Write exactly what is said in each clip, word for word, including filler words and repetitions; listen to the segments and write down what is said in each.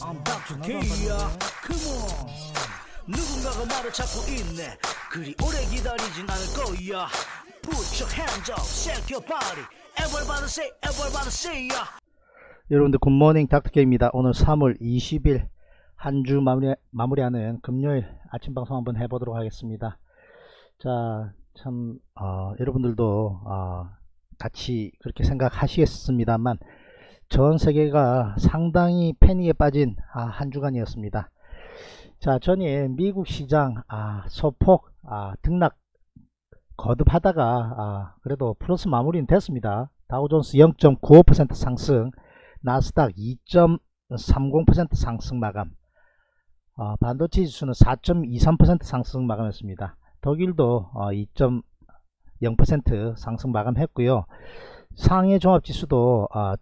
I'm 닥터 K야. Come on. 누군가가 말을 찾고 있네. 그리 오래 기다리진 않을 거야. Put your hands up, shake your body. Everybody say, everybody say ya. 여러분들 굿모닝 닥터케이입니다. 오늘 삼월 이십일 한 주 마무리, 마무리하는 금요일 아침 방송 한번 해보도록 하겠습니다. 자, 참 어, 여러분들도 어, 같이 그렇게 생각하시겠습니다만 전 세계가 상당히 패닉에 빠진 아, 한 주간이었습니다. 자, 전일 미국 시장 아, 소폭 아, 등락 거듭하다가 아, 그래도 플러스 마무리는 됐습니다. 다우존스 영 점 구오 퍼센트 상승, 나스닥 이 점 삼공 퍼센트 상승 마감, 어, 반도체 지수는 사 점 이삼 퍼센트 상승 마감했습니다. 독일도 어, 이 점 영 퍼센트 상승 마감했고요. 상해 종합지수도 어,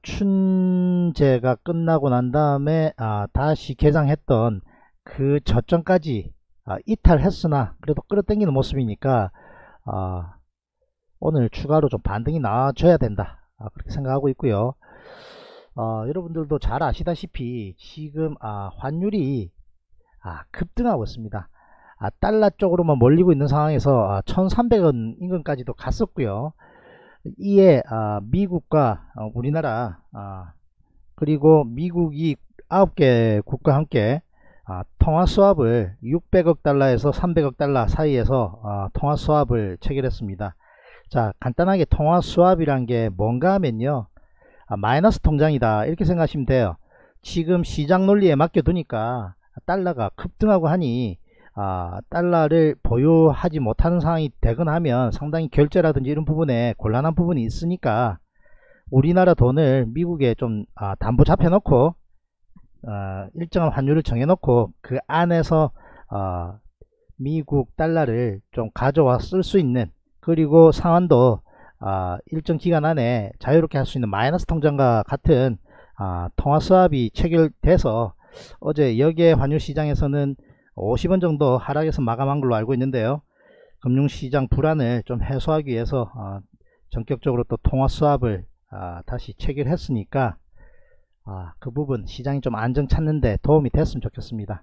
춘제가 끝나고 난 다음에 어, 다시 개장했던 그 저점까지 어, 이탈했으나 그래도 끌어당기는 모습이니까 어, 오늘 추가로 좀 반등이 나와줘야 된다, 어, 그렇게 생각하고 있고요. 어, 여러분들도 잘 아시다시피 지금 아, 환율이 아, 급등하고 있습니다. 아, 달러 쪽으로만 몰리고 있는 상황에서 아, 천삼백 원 인근까지도 갔었고요. 이에 아, 미국과 어, 우리나라 아, 그리고 미국이 아홉 개 국가와 함께 아, 통화 수합을 육백억 달러에서 삼백억 달러 사이에서 아, 통화 수합을 체결했습니다. 자, 간단하게 통화 수합이란 게 뭔가 하면요, 아, 마이너스 통장이다 이렇게 생각하시면 돼요. 지금 시장 논리에 맡겨두니까 달러가 급등하고 하니 아, 달러를 보유하지 못하는 상황이 되거나 하면 상당히 결제라든지 이런 부분에 곤란한 부분이 있으니까 우리나라 돈을 미국에 좀 아, 담보 잡혀 놓고 어, 일정한 환율을 정해 놓고 그 안에서 어, 미국 달러를 좀 가져와 쓸 수 있는, 그리고 상환도 어, 일정 기간 안에 자유롭게 할 수 있는 마이너스 통장과 같은 어, 통화 수합이 체결돼서 어제 여기에 환율 시장에서는 오십 원 정도 하락해서 마감한 걸로 알고 있는데요. 금융시장 불안을 좀 해소하기 위해서 어, 전격적으로 또 통화 수합을 어, 다시 체결했으니까 아, 그 부분 시장이 좀 안정 찾는데 도움이 됐으면 좋겠습니다.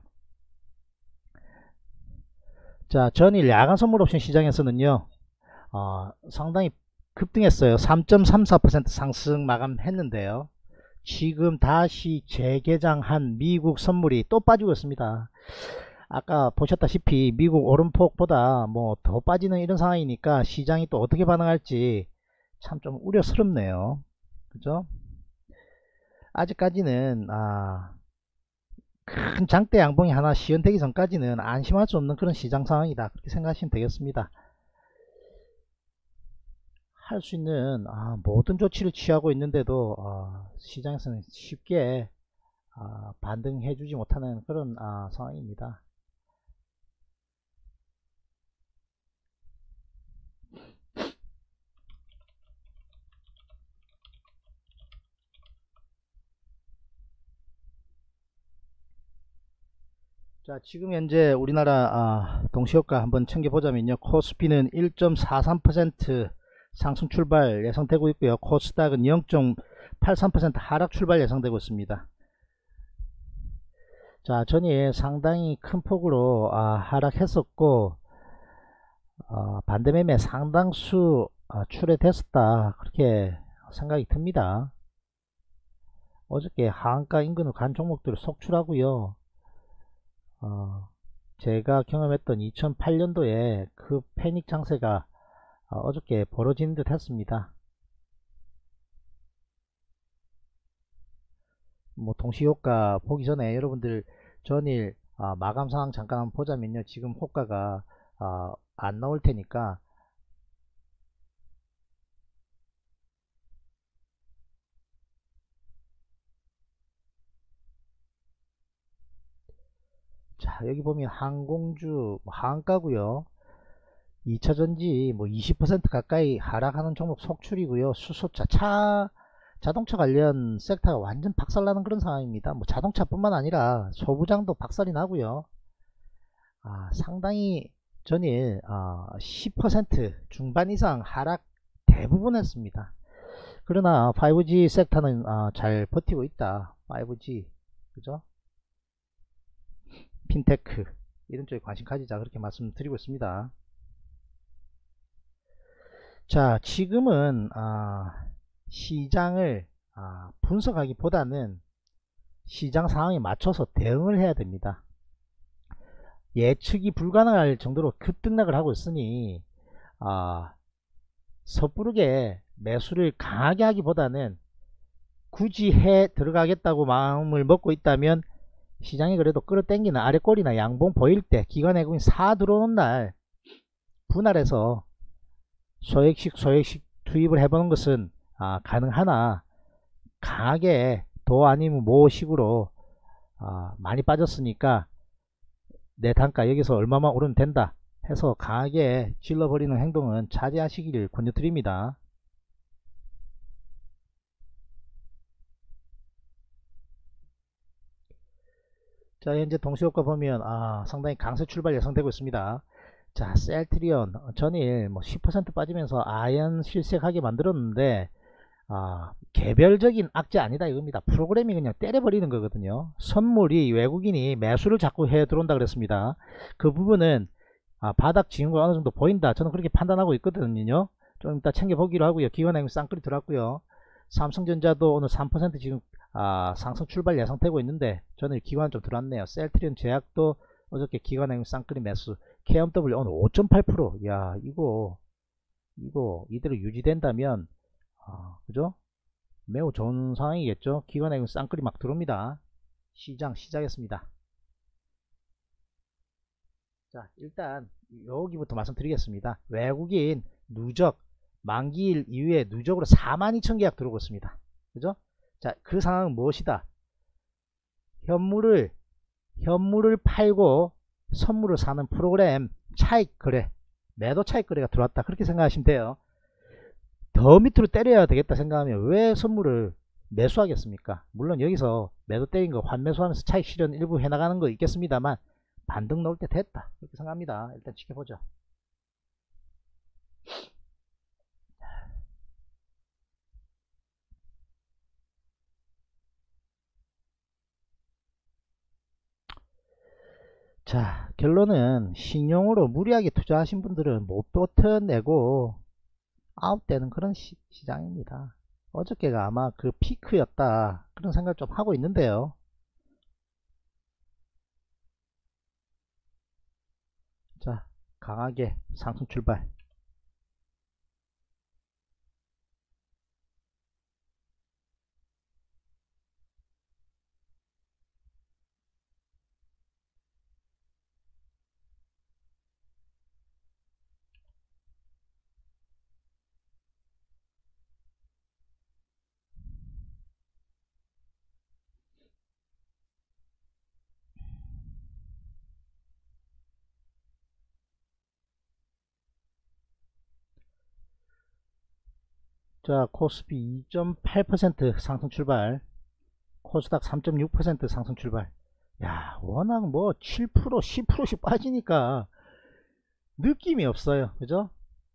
자, 전일 야간 선물 옵션 시장에서는요, 어, 상당히 급등했어요. 삼 점 삼사 퍼센트 상승 마감했는데요. 지금 다시 재개장한 미국 선물이 또 빠지고 있습니다. 아까 보셨다시피 미국 오름폭보다 뭐 더 빠지는 이런 상황이니까 시장이 또 어떻게 반응할지 참 좀 우려스럽네요. 그죠? 아직까지는 아, 큰 장대 양봉이 하나 시연되기 전까지는 안심할 수 없는 그런 시장 상황이다, 그렇게 생각하시면 되겠습니다. 할 수 있는 아, 모든 조치를 취하고 있는데도 아, 시장에서는 쉽게 아, 반등해 주지 못하는 그런 아, 상황입니다. 자, 지금 현재 우리나라 아, 동시효과 한번 챙겨보자면요, 코스피는 일 점 사삼 퍼센트 상승 출발 예상되고 있고요. 코스닥은 영 점 팔삼 퍼센트 하락 출발 예상되고 있습니다. 자, 전일 상당히 큰 폭으로 아, 하락했었고 어, 반대매매 상당수 아, 출회됐었다, 그렇게 생각이 듭니다. 어저께 하한가 인근으로 간 종목들을 속출하고요. 어, 제가 경험했던 이천팔 년도에 그 패닉 장세가 어, 어저께 벌어진 듯 했습니다. 뭐 동시효과 보기 전에 여러분들 전일 어, 마감 상황 잠깐 한번 보자면요, 지금 호가가 어, 안 나올 테니까 자, 여기 보면 항공주 뭐 하한가고요. 이차전지 뭐 이십 퍼센트 가까이 하락하는 종목 속출이고요. 수소차, 차 자동차 관련 섹터가 완전 박살나는 그런 상황입니다. 뭐 자동차뿐만 아니라 소부장도 박살이 나고요. 아, 상당히 전일 아, 십 퍼센트 중반 이상 하락 대부분 했습니다. 그러나 파이브지 섹터는 아, 잘 버티고 있다. 파이브지, 그죠? 핀테크 이런 쪽에 관심 가지자 그렇게 말씀드리고 있습니다. 자, 지금은 아, 시장을 아, 분석하기보다는 시장 상황에 맞춰서 대응을 해야 됩니다. 예측이 불가능할 정도로 급등락을 하고 있으니 아, 섣부르게 매수를 강하게 하기보다는 굳이 해 들어가겠다고 마음을 먹고 있다면 시장이 그래도 끌어당기는 아래꼬리나 양봉 보일 때 기관 외국인 사 들어오는 날 분할해서 소액식 소액식 투입을 해보는 것은 아, 가능하나 강하게 도 아니면 모식으로 아, 많이 빠졌으니까 내 단가 여기서 얼마만 오르면 된다 해서 강하게 질러버리는 행동은 자제하시기를 권유드립니다. 자, 현재 동시효과 보면 아, 상당히 강세 출발 예상되고 있습니다. 자, 셀트리온 전일 뭐 십 퍼센트 빠지면서 아연 실색하게 만들었는데 아, 개별적인 악재 아니다 이겁니다. 프로그램이 그냥 때려버리는 거거든요. 선물이 외국인이 매수를 자꾸 해 들어온다 그랬습니다. 그 부분은 아, 바닥 지은 거 어느 정도 보인다. 저는 그렇게 판단하고 있거든요. 좀 이따 챙겨보기로 하고요. 기관행위 쌍끌이 들어왔고요. 삼성전자도 오늘 삼 퍼센트 지금 아, 상승 출발 예상되고 있는데 저는 기관 좀 들어왔네요. 셀트리온 제약도 어저께 기관행위 쌍끌이 매수. 케이엠더블유 오늘 오 점 팔 퍼센트. 야, 이거 이거 이대로 유지된다면 아, 그죠? 매우 좋은 상황이겠죠. 기관행위 쌍끌이 막 들어옵니다. 시장 시작했습니다. 자, 일단 여기부터 말씀드리겠습니다. 외국인 누적 만기일 이후에 누적으로 사만 이천 계약 들어오고 있습니다. 그죠? 자, 그 상황은 무엇이다? 현물을 현물을 팔고 선물을 사는 프로그램 차익 거래, 매도 차익 거래가 들어왔다. 그렇게 생각하시면 돼요. 더 밑으로 때려야 되겠다 생각하면 왜 선물을 매수하겠습니까? 물론 여기서 매도 때린 거 환매수하면서 차익 실현 일부 해나가는 거 있겠습니다만 반등 넣을 때 됐다 그렇게 생각합니다. 일단 지켜보죠. 자, 결론은 신용으로 무리하게 투자하신 분들은 못 버텨내고 아웃되는 그런 시, 시장입니다. 어저께가 아마 그 피크였다 그런 생각 좀 하고 있는데요. 자, 강하게 상승 출발. 자, 코스피 이 점 팔 퍼센트 상승 출발, 코스닥 삼 점 육 퍼센트 상승 출발. 야, 워낙 뭐 칠 퍼센트 십 퍼센트씩 빠지니까 느낌이 없어요. 그죠?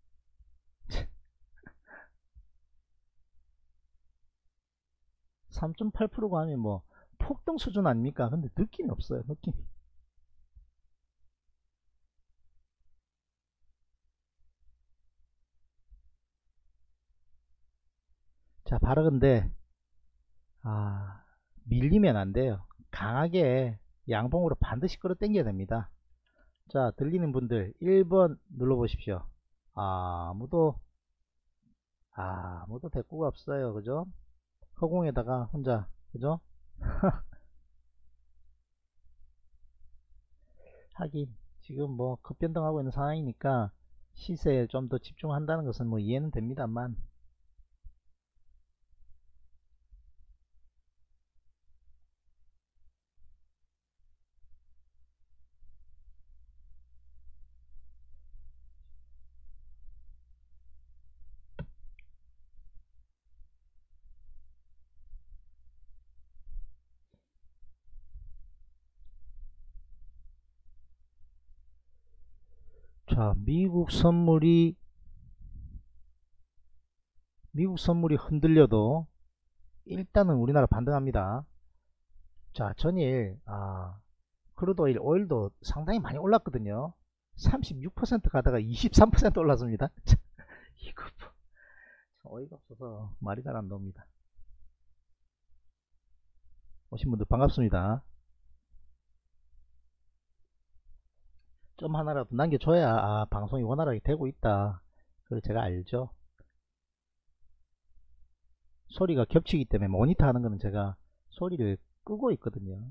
삼 점 팔 퍼센트가 하면 뭐 폭등 수준 아닙니까? 근데 느낌이 없어요. 느낌이. 자, 바로 근데 아, 밀리면 안 돼요. 강하게 양봉으로 반드시 끌어당겨야 됩니다. 자, 들리는 분들 일 번 눌러보십시오. 아무도 아무도 대꾸가 없어요. 그죠? 허공에다가 혼자, 그죠? 하긴 지금 뭐 급변동하고 있는 상황이니까 시세에 좀 더 집중한다는 것은 뭐 이해는 됩니다만, 자, 미국 선물이 미국 선물이 흔들려도 일단은 우리나라 반등합니다. 자, 전일 아, 크루드 오일, 오일도 상당히 많이 올랐거든요. 삼십육 퍼센트 가다가 이십삼 퍼센트 올랐습니다. 이거 뭐, 어이가 없어서 말이 잘 안 나옵니다. 오신 분들 반갑습니다. 좀 하나라도 남겨줘야 아, 방송이 원활하게 되고 있다. 그걸 제가 알죠. 소리가 겹치기 때문에 모니터 하는 거는 제가 소리를 끄고 있거든요.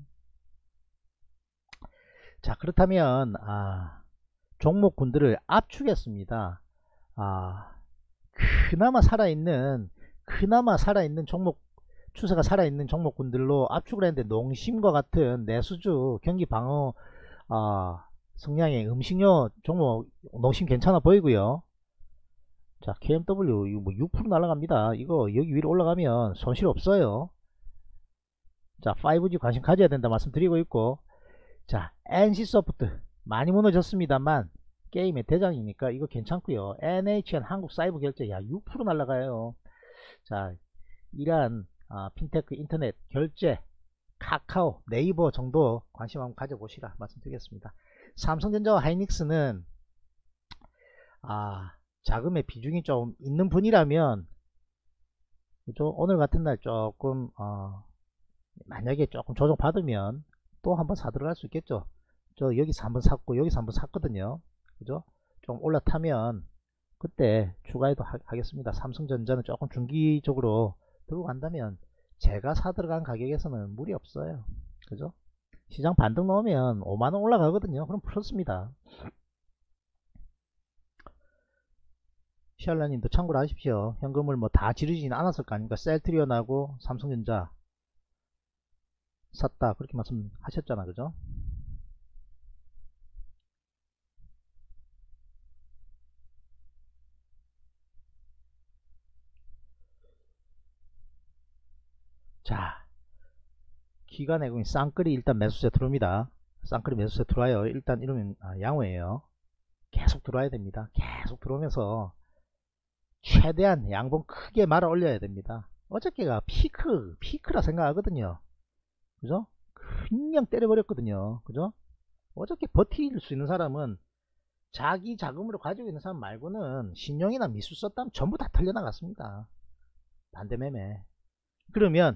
자, 그렇다면 아, 종목군들을 압축했습니다. 아, 그나마 살아있는 그나마 살아있는 종목 추세가 살아있는 종목군들로 압축을 했는데, 농심과 같은 내수주 경기방어 아, 성향의 음식료 종목 농심 괜찮아 보이고요. 자, 케이엠더블유 이거 뭐 육 퍼센트 날아갑니다. 이거 여기 위로 올라가면 손실 없어요. 자, 파이브지 관심 가져야 된다 말씀드리고 있고, 자, 엔씨소프트 많이 무너졌습니다만 게임의 대장이니까 이거 괜찮고요. 엔에이치엔 한국사이버결제 야 육 퍼센트 날아가요. 자, 이러한 아, 핀테크 인터넷 결제 카카오 네이버 정도 관심 한번 가져보시라 말씀드리겠습니다. 삼성전자와 하이닉스는 아, 자금의 비중이 좀 있는 분이라면 그죠? 오늘 같은 날 조금 어, 만약에 조금 조정 받으면 또 한번 사 들어갈 수 있겠죠. 저 여기서 한번 샀고 여기서 한번 샀거든요. 그죠? 좀 올라타면 그때 추가해도 하, 하겠습니다. 삼성전자는 조금 중기적으로 들고 간다면 제가 사 들어간 가격에서는 무리 없어요. 그죠? 시장 반등 넣으면 오만원 올라가거든요. 그럼 플러스입니다. 시알라님도 참고로 하십시오. 현금을 뭐 다 지르지는 않았을 거 아닙니까? 셀트리온하고 삼성전자 샀다 그렇게 말씀하셨잖아. 그죠? 자, 기관외국인 쌍끌이 일단 매수세 들어옵니다. 쌍끌이 매수세 들어와요. 일단 이러면 아, 양호해요. 계속 들어와야 됩니다. 계속 들어오면서 최대한 양봉 크게 말아 올려야 됩니다. 어저께가 피크 피크라 생각하거든요. 그죠? 그냥 때려버렸거든요. 그죠? 어저께 버틸 수 있는 사람은 자기 자금으로 가지고 있는 사람 말고는 신용이나 미수 썼다면 전부 다 털려나갔습니다. 반대매매. 그러면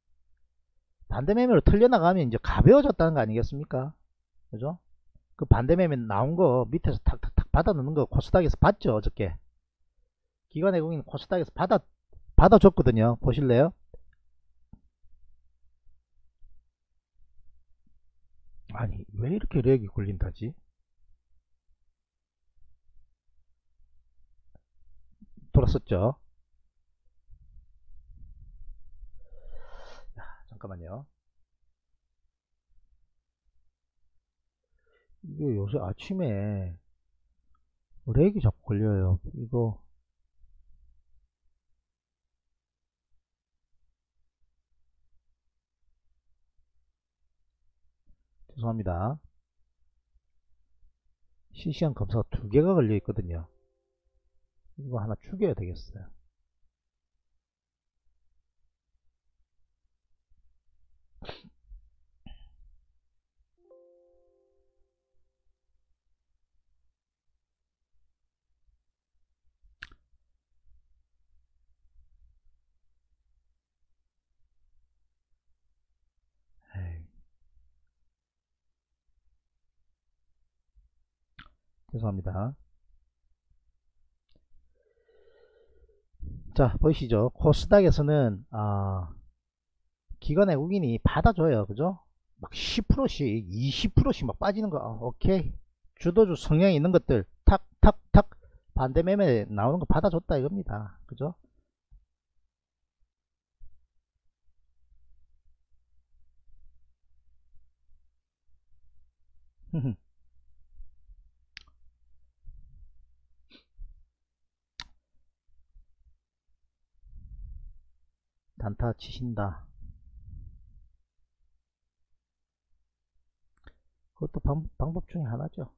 반대매매로 털려나가면 이제 가벼워졌다는 거 아니겠습니까? 그죠? 그 반대매매 나온 거 밑에서 탁탁탁 받아 넣는 거 코스닥에서 봤죠? 어저께 기관 외국인 코스닥에서 받아 받아줬거든요. 보실래요? 아니 왜 이렇게 렉이 걸린다지? 돌았었죠. 잠깐만요. 이게 요새 아침에 렉이 자꾸 걸려요. 이거 죄송합니다. 실시간 검사가 두 개가 걸려 있거든요. 이거 하나 죽여야 되겠어요. 에이. 죄송합니다. 자, 보이시죠? 코스닥에서는 아, 기관 외국인이 받아줘요. 그죠? 막 십 퍼센트씩 이십 퍼센트씩 막 빠지는 거. 아, 오케이. 주도주 성향이 있는 것들 탁 탁 탁 반대 매매 나오는 거 받아줬다 이겁니다. 그죠? 단타 치신다. 그것도 방, 방법 중에 하나죠.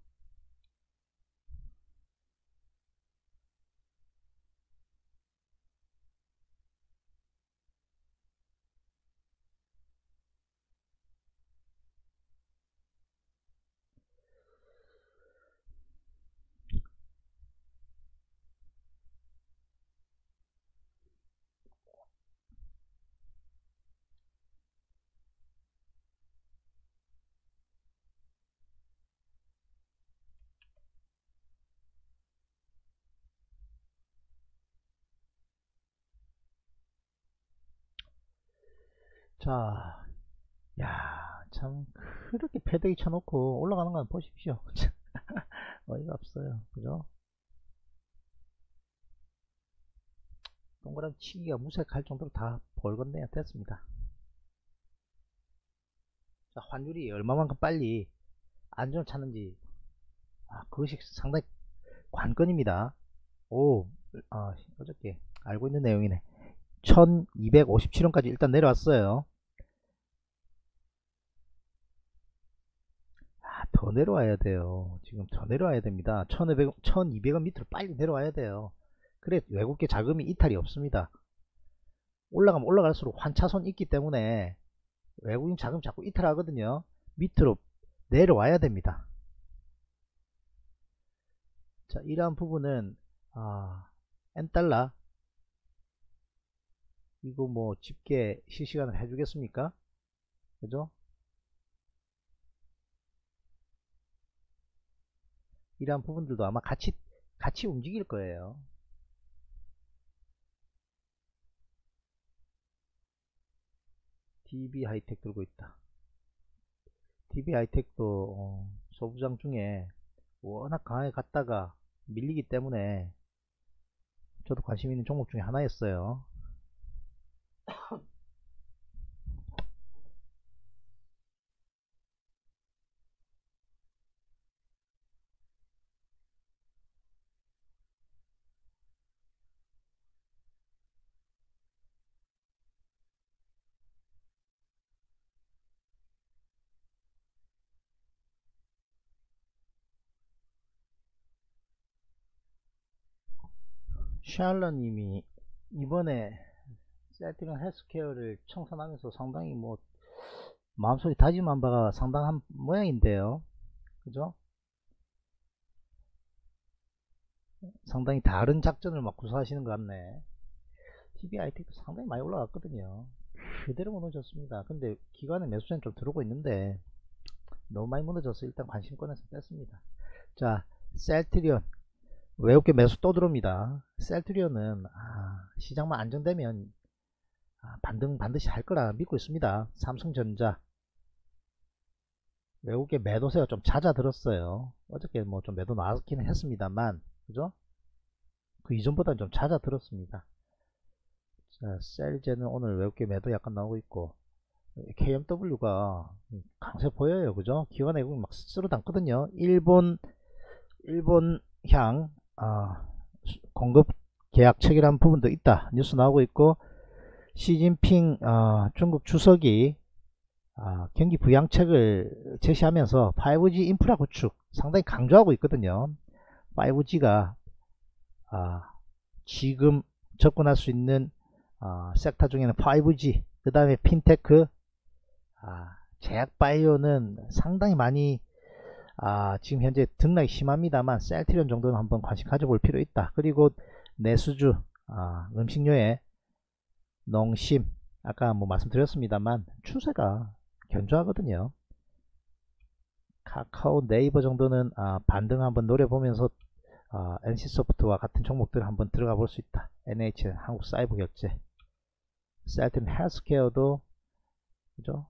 자, 야, 참 그렇게 패대기 쳐놓고 올라가는 거 보십시오. 어이가 없어요. 그죠? 동그라미 치기가 무색할 정도로 다 벌건네요. 됐습니다. 자, 환율이 얼마만큼 빨리 안정을 찾는지, 아, 그것이 상당히 관건입니다. 오, 아, 어저께 알고 있는 내용이네. 천이백오십칠 원까지 일단 내려왔어요. 아, 더 내려와야 돼요. 지금 더 내려와야 됩니다. 천이백, 천이백 원 밑으로 빨리 내려와야 돼요. 그래 외국계 자금이 이탈이 없습니다. 올라가면 올라갈수록 환차손 있기 때문에 외국인 자금 자꾸 이탈하거든요. 밑으로 내려와야 됩니다. 자, 이러한 부분은 아, N달러 이거 뭐 집계 실시간을 해주겠습니까? 그죠? 이러한 부분들도 아마 같이 같이 움직일 거예요. 디비하이텍 들고 있다. 디비하이텍도 어, 소부장 중에 워낙 강하게 갔다가 밀리기 때문에 저도 관심 있는 종목 중에 하나였어요. 샬러님이 이번에 셀트리온 헬스케어를 청산하면서 상당히 뭐 마음속에 다짐한 바가 상당한 모양인데요. 그죠? 상당히 다른 작전을 막 구사하시는 것 같네. 티비아이텍도 상당히 많이 올라갔거든요. 그대로 무너졌습니다. 근데 기관에 매수세는 좀 들어오고 있는데 너무 많이 무너져서 일단 관심권에서 뺐습니다. 자, 셀트리온 외국계 매수 또 들어옵니다. 셀트리온은 아, 시장만 안정되면 아, 반등 반드시 할 거라 믿고 있습니다. 삼성전자 외국계 매도세가 좀 잦아들었어요. 어저께 뭐 좀 매도 나왔기는 했습니다만, 그죠? 그 이전보다는 좀 잦아들었습니다. 자, 셀제는 오늘 외국계 매도 약간 나오고 있고, 케이엠더블유가 강세 보여요. 그죠? 기관 외국인 막 쓸어 담거든요. 일본, 일본향, 아, 공급 계약 체결한 부분도 있다. 뉴스 나오고 있고, 시진핑, 아, 중국 주석이 아, 경기 부양책을 제시하면서 파이브지 인프라 구축 상당히 강조하고 있거든요. 파이브지가 아, 지금 접근할 수 있는 아, 섹터 중에는 파이브지, 그 다음에 핀테크, 아, 제약바이오는 상당히 많이 아, 지금 현재 등락이 심합니다만 셀트리온 정도는 한번 관심 가져볼 필요 있다. 그리고 내수주, 아, 음식료에 농심, 아까 뭐 말씀드렸습니다만 추세가 견조하거든요. 카카오, 네이버 정도는 아, 반등 한번 노려보면서 아, 엔씨소프트와 같은 종목들 한번 들어가 볼 수 있다. 엔에이치엘, 한국사이버결제, 셀트리온 헬스케어도 그죠?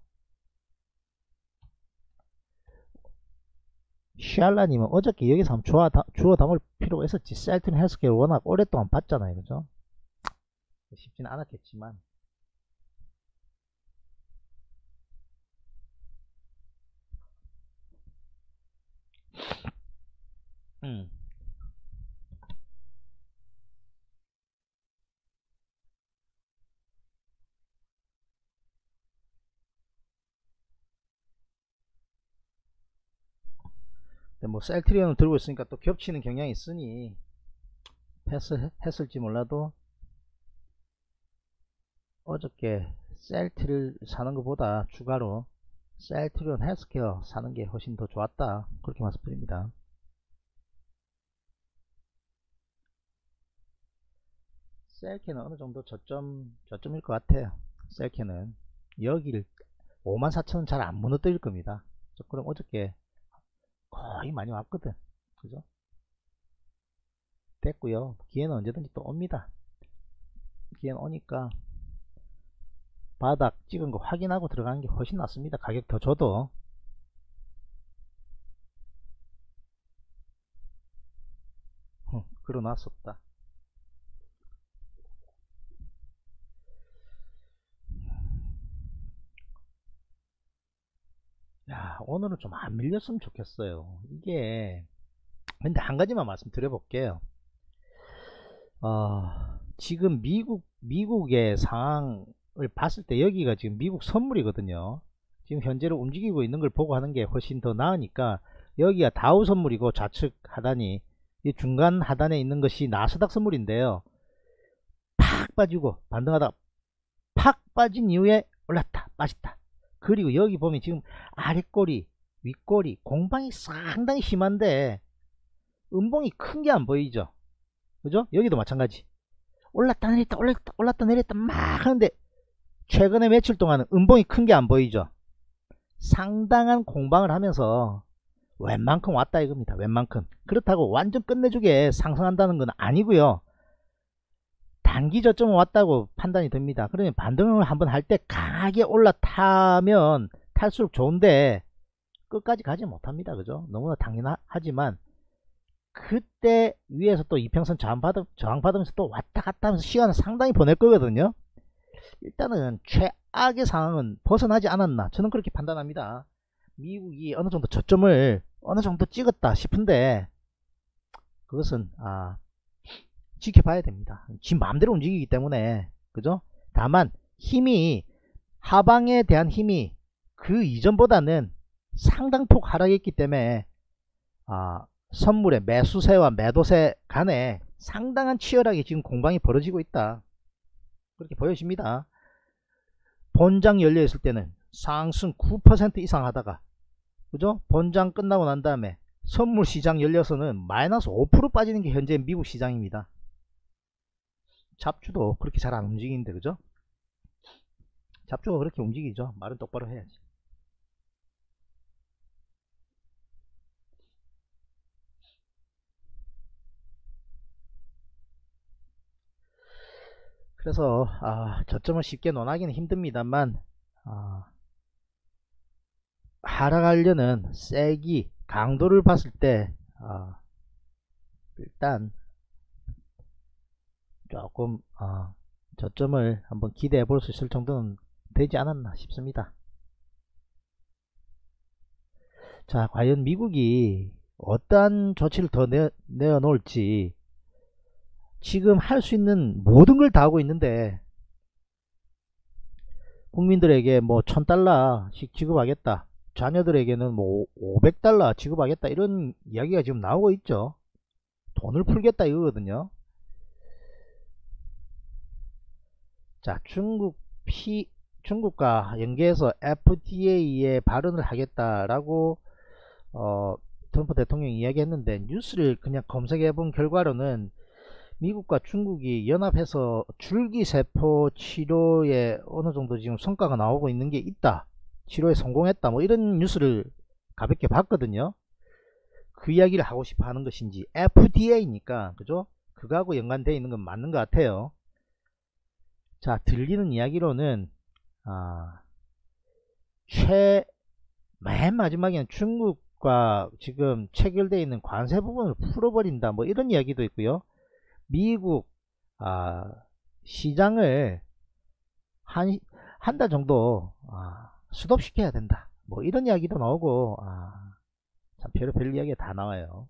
샬라님은 어저께 여기서 한번 주워, 주워 담을 필요가 있었지. 셀트리온 헬스케어 워낙 오랫동안 봤잖아요. 그죠? 쉽지는 않았겠지만 음. 근데 뭐 셀트리온을 들고 있으니까 또 겹치는 경향이 있으니 패스했을지 몰라도 어저께 셀트를 사는 것보다 추가로 셀트리온 헬스케어 사는 게 훨씬 더 좋았다. 그렇게 말씀드립니다. 셀케는 어느 정도 저점, 저점일 것 같아요. 셀케는 여기를 오만 사천 원 잘 안 무너뜨릴 겁니다. 그럼 어저께 거의 많이 왔거든. 그죠? 됐고요. 기회는 언제든지 또 옵니다. 기회는 오니까 바닥 찍은 거 확인하고 들어가는 게 훨씬 낫습니다. 가격 더 줘도. 끌어놨었다. 야, 오늘은 좀 안 밀렸으면 좋겠어요. 이게 근데 한 가지만 말씀드려 볼게요. 어, 지금 미국 미국의 상황을 봤을 때 여기가 지금 미국 선물이거든요. 지금 현재로 움직이고 있는 걸 보고 하는 게 훨씬 더 나으니까 여기가 다우 선물이고 좌측 하단이 이 중간 하단에 있는 것이 나스닥 선물인데요. 팍 빠지고 반등하다 팍 빠진 이후에 올랐다 빠졌다. 그리고 여기 보면 지금 아랫꼬리 윗꼬리 공방이 상당히 심한데 음봉이 큰 게 안 보이죠. 그죠? 여기도 마찬가지. 올랐다 내렸다 올랐다 올랐다 내렸다 막 하는데 최근에 며칠 동안은 음봉이 큰 게 안 보이죠. 상당한 공방을 하면서 웬만큼 왔다 이겁니다. 웬만큼. 그렇다고 완전 끝내주게 상승한다는 건 아니고요. 단기 저점은 왔다고 판단이 됩니다. 그러면 반등을 한번 할 때 강하게 올라타면 탈수록 좋은데 끝까지 가지 못합니다. 그죠? 너무나 당연하지만 그때 위에서 또 이평선 저항받으, 저항받으면서 또 왔다 갔다 하면서 시간을 상당히 보낼 거거든요. 일단은 최악의 상황은 벗어나지 않았나 저는 그렇게 판단합니다. 미국이 어느 정도 저점을 어느 정도 찍었다 싶은데 그것은 아 지켜봐야 됩니다. 지 마음대로 움직이기 때문에 그죠? 다만 힘이 하방에 대한 힘이 그 이전보다는 상당폭 하락했기 때문에 아, 선물의 매수세와 매도세 간에 상당한 치열하게 지금 공방이 벌어지고 있다. 그렇게 보여집니다. 본장 열려 있을 때는 상승 구 퍼센트 이상 하다가 그죠? 본장 끝나고 난 다음에 선물 시장 열려서는 마이너스 오 퍼센트 빠지는 게 현재 미국 시장입니다. 잡주도 그렇게 잘 안 움직이는데 그죠? 잡주가 그렇게 움직이죠. 말은 똑바로 해야지. 그래서 아, 저점을 쉽게 논하기는 힘듭니다만 아, 하락하려는 세기 강도를 봤을 때 아, 일단 조금 아, 저점을 한번 기대해 볼 수 있을 정도는 되지 않았나 싶습니다. 자, 과연 미국이 어떠한 조치를 더 내, 내어놓을지 지금 할 수 있는 모든 걸 다 하고 있는데 국민들에게 뭐 천 달러씩 지급하겠다, 자녀들에게는 뭐 오백 달러 지급하겠다 이런 이야기가 지금 나오고 있죠. 돈을 풀겠다 이거거든요. 자, 중국 피, 중국과 연계해서 에프디에이에 발언을 하겠다라고 어, 트럼프 대통령이 이야기했는데 뉴스를 그냥 검색해 본 결과로는 미국과 중국이 연합해서 줄기세포 치료에 어느 정도 지금 성과가 나오고 있는 게 있다, 치료에 성공했다, 뭐 이런 뉴스를 가볍게 봤거든요. 그 이야기를 하고 싶어 하는 것인지 에프디에이니까 그죠? 그거하고 연관되어 있는 건 맞는 것 같아요. 자, 들리는 이야기로는 아, 최 맨 마지막에는 중국과 지금 체결되어 있는 관세 부분을 풀어버린다 뭐 이런 이야기도 있고요. 미국 아, 시장을 한 한 달 정도 아, 수독시켜야 된다 뭐 이런 이야기도 나오고 아, 참 별의별 이야기가 다 나와요.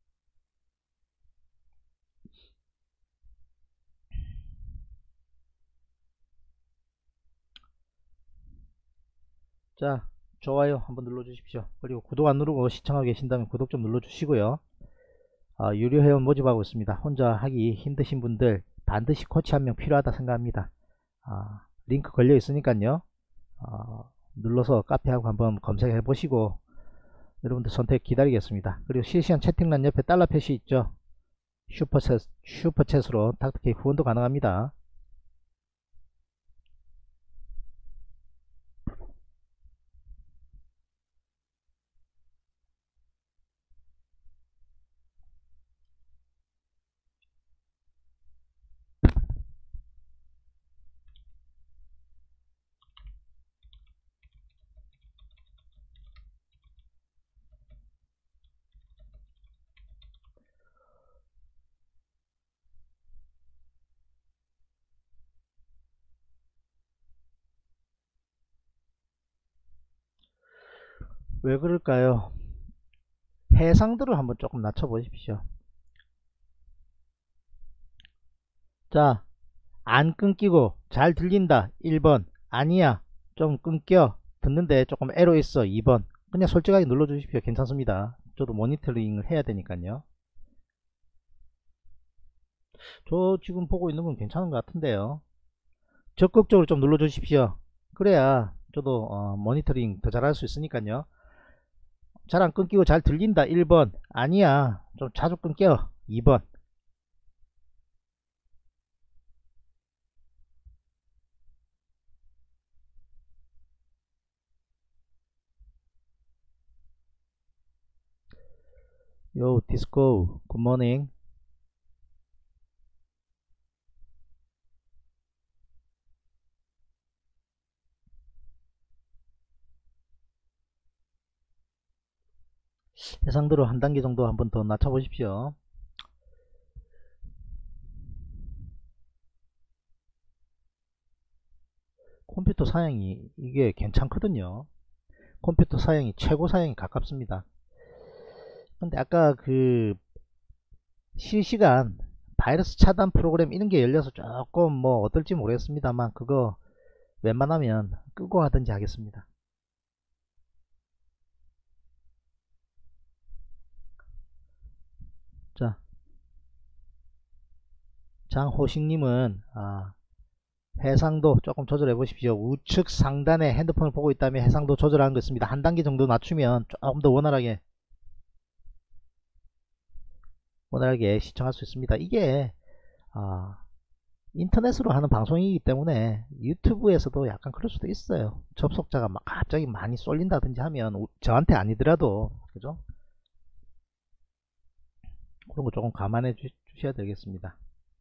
자, 좋아요 한번 눌러 주십시오. 그리고 구독 안 누르고 시청하고 계신다면 구독 좀 눌러 주시고요. 아, 유료 회원 모집하고 있습니다. 혼자 하기 힘드신 분들 반드시 코치 한 명 필요하다 생각합니다. 아, 링크 걸려 있으니까요. 아, 눌러서 카페하고 한번 검색해 보시고 여러분들 선택 기다리겠습니다. 그리고 실시간 채팅란 옆에 달러 표시 있죠. 슈퍼챗, 슈퍼챗으로 닥터케이 후원도 가능합니다. 왜 그럴까요? 해상도를 한번 조금 낮춰 보십시오. 자, 안 끊기고 잘 들린다 일 번, 아니야 좀 끊겨 듣는데 조금 애로 있어 이 번. 그냥 솔직하게 눌러 주십시오. 괜찮습니다. 저도 모니터링을 해야 되니까요. 저 지금 보고 있는 건 괜찮은 것 같은데요. 적극적으로 좀 눌러 주십시오. 그래야 저도 어, 모니터링 더 잘할 수 있으니까요. 잘 안 끊기고 잘 들린다 일 번, 아니야 좀 자주 끊겨 이 번. 요 디스코 굿모닝. 해상도를 한 단계 정도 한번 더 낮춰 보십시오. 컴퓨터 사양이 이게 괜찮거든요. 컴퓨터 사양이 최고 사양이 가깝습니다. 근데 아까 그 실시간 바이러스 차단 프로그램 이런 게 열려서 조금 뭐 어떨지 모르겠습니다만 그거 웬만하면 끄고 하든지 하겠습니다. 자, 장호식님은 아, 해상도 조금 조절해 보십시오. 우측 상단에 핸드폰을 보고 있다면 해상도 조절하는 거 있습니다. 한 단계 정도 낮추면 조금 더 원활하게 원활하게 시청할 수 있습니다. 이게 아, 인터넷으로 하는 방송이기 때문에 유튜브에서도 약간 그럴 수도 있어요. 접속자가 막 갑자기 많이 쏠린다든지 하면 우- 저한테 아니더라도 그죠? 그런 거 조금 감안해 주, 주셔야 되겠습니다.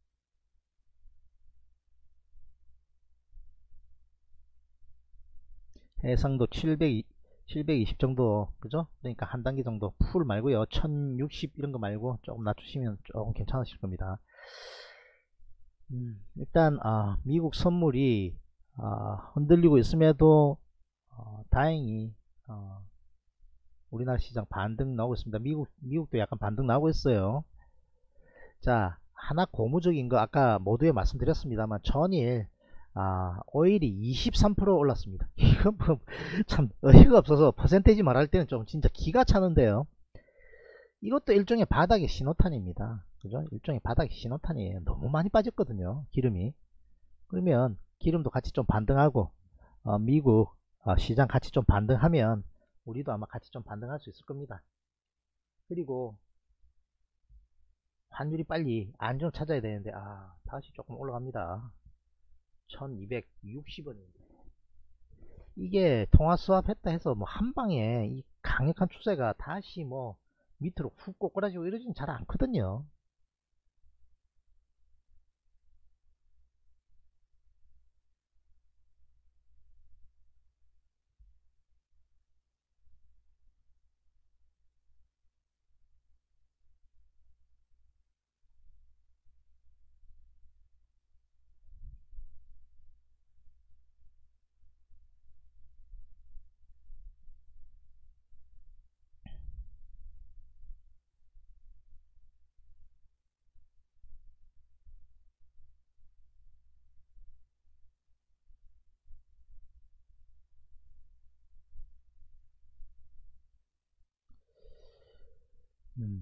해상도 칠백, 칠백이십 정도 그죠? 그러니까 한 단계 정도 풀 말고요. 천육십 이런 거 말고 조금 낮추시면 조금 괜찮으실 겁니다. 음, 일단 아, 미국 선물이 아, 흔들리고 있음에도 어, 다행히 어, 우리나라 시장 반등 나오고 있습니다. 미국, 미국도 약간 반등 나오고 있어요. 자, 하나 고무적인 거 아까 모두에 말씀드렸습니다만 전일 아, 오일이 이십삼 퍼센트 올랐습니다. 이건 뭐 참 어이가 없어서 퍼센테이지 말할 때는 좀 진짜 기가 차는데요. 이것도 일종의 바닥의 신호탄입니다. 그죠? 일종의 바닥의 신호탄이에요. 너무 많이 빠졌거든요. 기름이. 그러면 기름도 같이 좀 반등하고 어, 미국 어, 시장 같이 좀 반등하면 우리도 아마 같이 좀 반등할 수 있을 겁니다. 그리고 환율이 빨리 안정 찾아야 되는데 아 다시 조금 올라갑니다. 천이백육십 원입니다. 이게 통화 수합 했다 해서 뭐 한방에 이 강력한 추세가 다시 뭐 밑으로 훅 꼬꾸라지고 이러진 잘 않거든요. 음.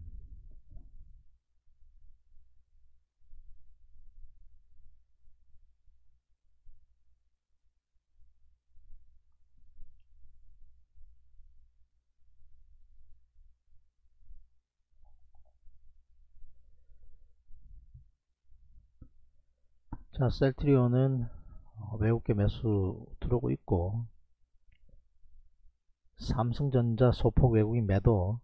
자, 셀트리온은 어, 외국계 매수 들어오고 있고 삼성전자 소폭 외국인 매도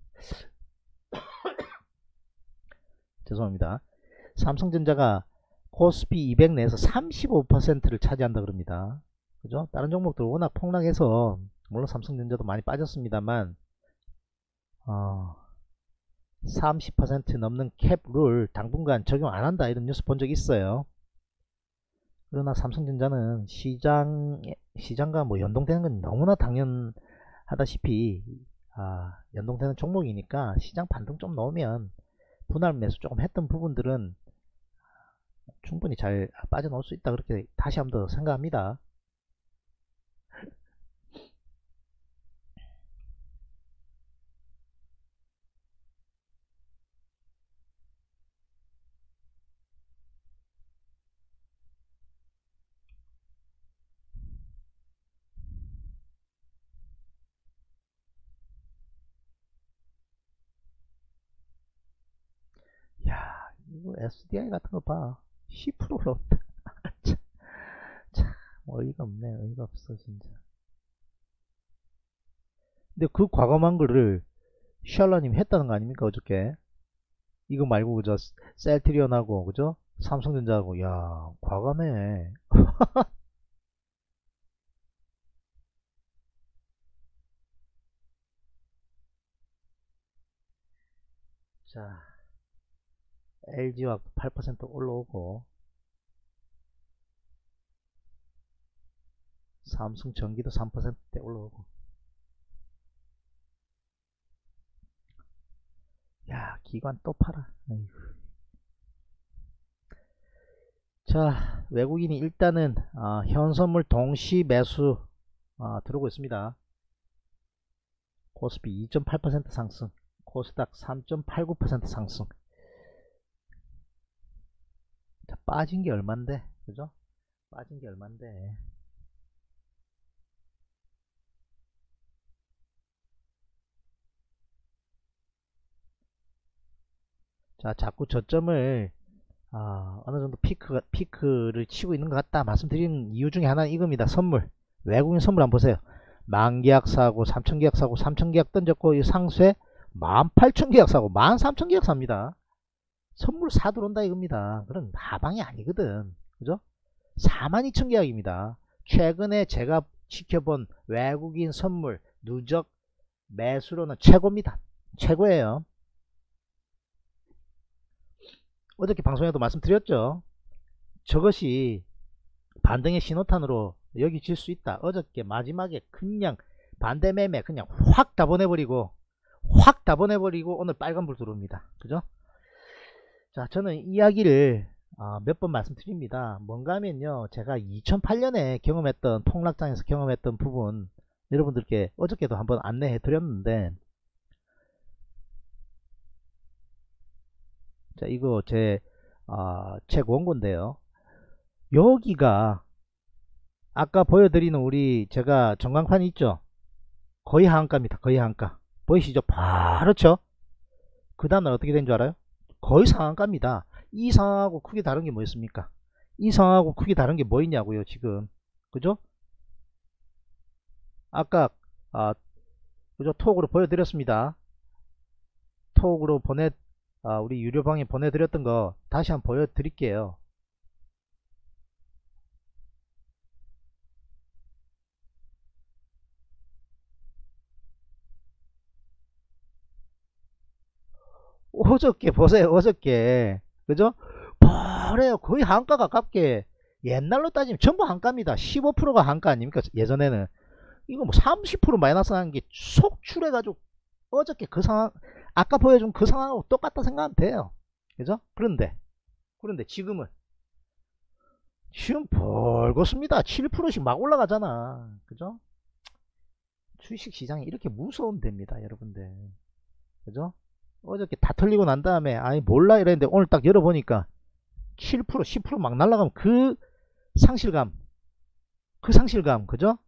죄송합니다. 삼성전자가 코스피 이백 내에서 삼십오 퍼센트를 차지한다 그럽니다. 그죠? 다른 종목들 워낙 폭락해서 물론 삼성전자도 많이 빠졌습니다만 어, 삼십 퍼센트 넘는 캡룰 당분간 적용 안 한다 이런 뉴스 본 적 있어요. 그러나 삼성전자는 시장 시장과 뭐 연동되는 건 너무나 당연 하다시피 아, 연동되는 종목이니까 시장 반등 좀 넣으면 분할 매수 조금 했던 부분들은 충분히 잘 빠져나올 수 있다, 그렇게 다시 한번 더 생각합니다. 야, 이거 에스디아이 같은 거 봐. 십 퍼센트 올라온다. 참, 참, 어이가 없네. 어이가 없어, 진짜. 근데 그 과감한 거를 샬라님 했다는 거 아닙니까, 어저께? 이거 말고, 그저, 셀트리온하고, 그죠? 삼성전자하고, 야, 과감해. 자, 엘지와 팔 퍼센트 올라오고, 삼성전기도 삼 퍼센트대 올라오고. 야, 기관 또 팔아. 아이고. 자, 외국인이 일단은 아, 현선물 동시 매수 아, 들어오고 있습니다. 코스피 이 점 팔 퍼센트 상승, 코스닥 삼 점 팔구 퍼센트 상승. 자, 빠진 게 얼만데, 그죠? 빠진 게 얼만데. 자, 자꾸 저점을 아, 어느 정도 피크가, 피크를 치고 있는 것 같다 말씀드리는 이유 중에 하나는 이겁니다. 선물. 외국인 선물 한번 보세요. 만계약 사고, 삼천 계약 사고, 삼천 계약 던졌고, 이 상수에 만 팔천 계약 사고, 만 삼천 계약 삽니다. 선물 사 들어온다 이겁니다. 그럼 하방이 아니거든. 그죠? 사만 이천 계약입니다. 최근에 제가 지켜본 외국인 선물 누적 매수로는 최고입니다. 최고예요. 어저께 방송에도 말씀드렸죠. 저것이 반등의 신호탄으로 여기질 수 있다. 어저께 마지막에 그냥 반대 매매 그냥 확 다 보내버리고 확 다 보내버리고 오늘 빨간불 들어옵니다. 그죠? 자, 저는 이야기를 어, 몇 번 말씀드립니다. 뭔가 하면요, 제가 이천팔 년에 경험했던, 폭락장에서 경험했던 부분 여러분들께 어저께도 한번 안내해 드렸는데, 자, 이거 제 어, 책 원고인데요. 여기가 아까 보여드리는 우리 제가 전광판이 있죠. 거의 하한가입니다. 거의 하한가 보이시죠? 바로 쳐. 그 다음날 어떻게 된 줄 알아요? 거의 상한가입니다. 이 상하고 크게 다른 게 뭐였습니까? 이 상하고 크게 다른 게 뭐 있냐고요, 지금. 그죠? 아까 아, 그죠? 톡으로 보여드렸습니다. 톡으로 보내 아, 우리 유료방에 보내드렸던 거 다시 한번 보여드릴게요. 어저께 보세요. 어저께 그죠? 뭐래요, 거의 한가 가깝게. 옛날로 따지면 전부 한가입니다. 십오 퍼센트가 한가 아닙니까? 예전에는 이거 뭐 삼십 퍼센트 마이너스 하는 게 속출해가지고 어저께 그 상황, 아까 보여준 그 상황하고 똑같다 생각하면 돼요. 그죠? 그런데 그런데 지금은 지금 벌겋습니다. 칠 퍼센트씩 막 올라가잖아. 그죠? 주식 시장이 이렇게 무서운 데입니다, 여러분들. 그죠? 어저께 다 털리고 난 다음에 아니 몰라 이랬는데 오늘 딱 열어보니까 칠 퍼센트 십 퍼센트 막 날라가면 그 상실감, 그 상실감, 그죠?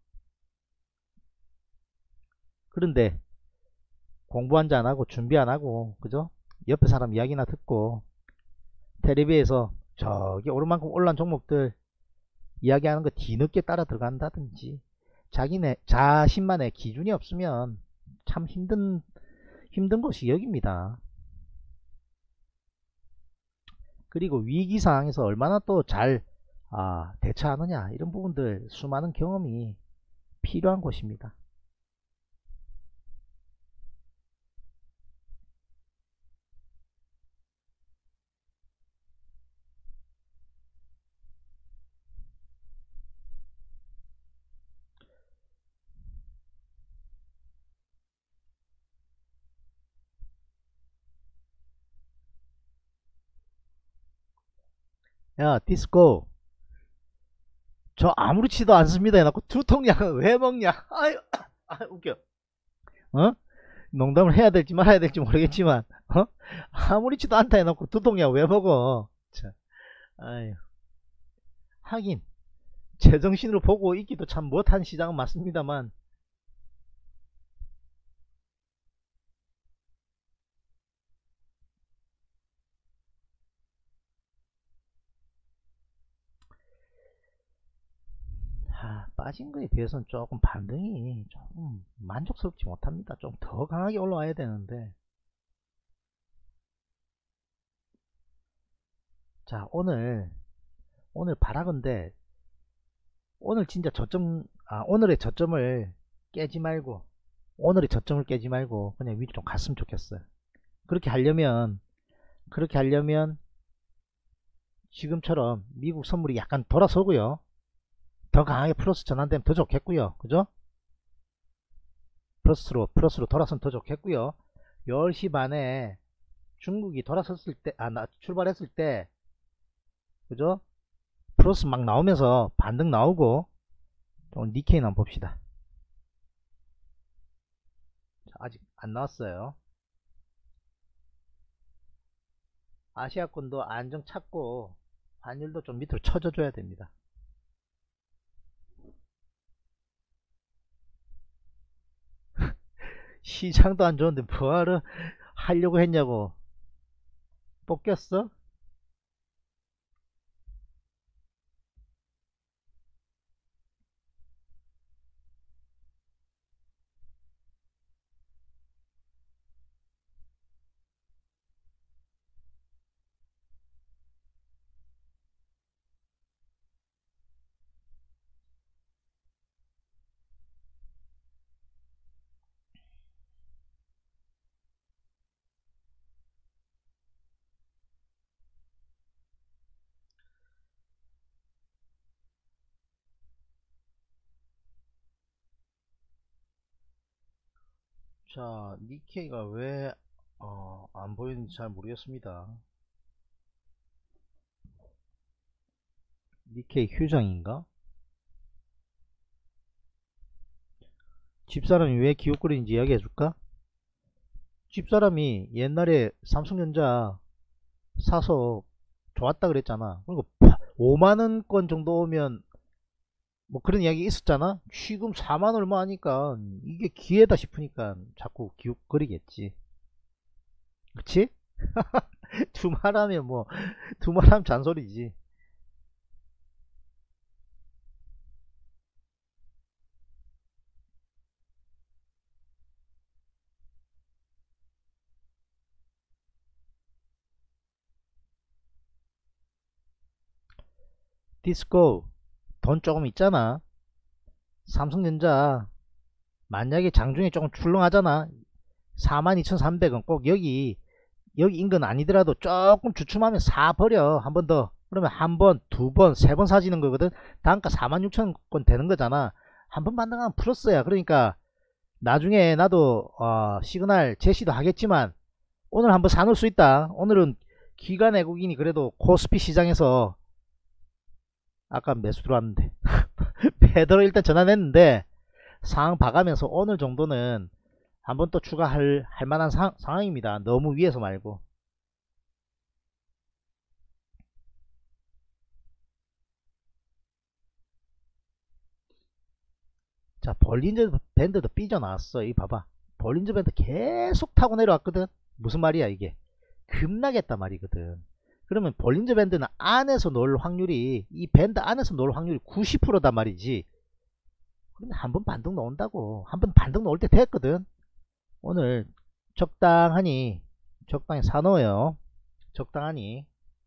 그런데 공부 한 잔 하고 준비 안 하고, 그죠? 옆에 사람 이야기나 듣고 텔레비에서 저기 오른만큼 올란 종목들 이야기하는 거 뒤늦게 따라 들어간다든지, 자기네 자신만의 기준이 없으면 참 힘든 힘든 것이 여기입니다. 그리고 위기 상황에서 얼마나 또 잘 아, 대처하느냐, 이런 부분들 수많은 경험이 필요한 곳입니다. 야 디스코 저 아무렇지도 않습니다 해놓고 두통약을 왜 먹냐. 아유 아 웃겨. 어? 농담을 해야 될지 말아야 될지 모르겠지만 어? 아무렇지도 않다 해놓고 두통약 왜 먹어. 참. 아유. 하긴 제정신으로 보고 있기도 참 못한 시장은 맞습니다만 아, 빠진 거에 비해서는 조금 반등이 조금 만족스럽지 못합니다. 좀 더 강하게 올라와야 되는데. 자 오늘 오늘 바라건대 오늘 진짜 저점 아 오늘의 저점을 깨지 말고 오늘의 저점을 깨지 말고 그냥 위로 좀 갔으면 좋겠어요. 그렇게 하려면 그렇게 하려면 지금처럼 미국 선물이 약간 돌아서고요. 더 강하게 플러스 전환되면 더 좋겠고요. 그죠? 플러스로 플러스로 돌아서면 더 좋겠고요. 열 시 반에 중국이 돌아섰을 때, 아, 나 출발했을 때, 그죠? 플러스 막 나오면서 반등 나오고, 오늘 니케이는 한번 봅시다. 자, 아직 안 나왔어요. 아시아권도 안정 찾고, 환율도 좀 밑으로 쳐줘줘야 됩니다. 시장도 안 좋은데 뭐하러 하려고 했냐고. 뽑겼어? 자, 니케이가 왜, 어, 안 보이는지 잘 모르겠습니다. 니케이 휴장인가? 집사람이 왜 기웃거리는지 이야기 해줄까? 집사람이 옛날에 삼성전자 사서 좋았다 그랬잖아. 그리고 오만원권 정도 오면 뭐 그런 이야기 있었잖아. 지금 사만 얼마 하니까 이게 기회다 싶으니까 자꾸 기웃거리겠지. 그치? 두말하면 뭐 두말하면 잔소리지. 디스코 돈 조금 있잖아. 삼성전자 만약에 장중에 조금 출렁하잖아. 사만 이천삼백 원 꼭 여기 여기 인근 아니더라도 조금 주춤하면 사버려. 한 번 더. 그러면 한 번, 두 번, 세 번 사지는 거거든. 단가 사만 육천 원 되는 거잖아. 한 번 반등하면 플러스야. 그러니까 나중에 나도 어, 시그널 제시도 하겠지만 오늘 한번 사놓을 수 있다. 오늘은 기관 외국인이 그래도 코스피 시장에서 아까 매수 들어왔는데 패더로 일단 전환했는데 상황 봐가면서 오늘 정도는 한번 또 추가할 할 만한 상, 상황입니다. 너무 위에서 말고. 자, 볼린저 밴드도 삐져나왔어. 이 봐봐. 볼린저 밴드 계속 타고 내려왔거든. 무슨 말이야 이게. 급락했단 말이거든. 그러면 볼린저 밴드는 안에서 놀 확률이 이 밴드 안에서 놀 확률이 구십 퍼센트단 말이지. 그러면 한 번 반등 나온다고. 한 번 반등 나올 때 됐거든. 오늘 적당하니 적당히 사놓아요. 적당하니.